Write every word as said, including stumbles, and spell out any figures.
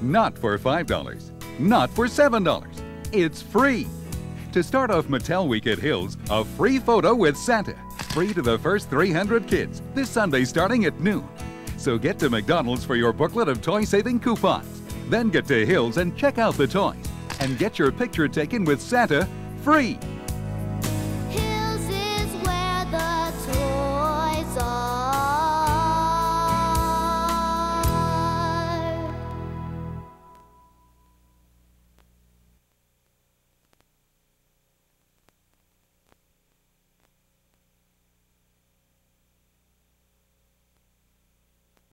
Not for five dollars. Not for seven dollars. It's free. To start off Mattel Week at Hills, a free photo with Santa. Free to the first three hundred kids this Sunday starting at noon. So get to McDonald's for your booklet of toy-saving coupons. Then get to Hills and check out the toys. And get your picture taken with Santa free.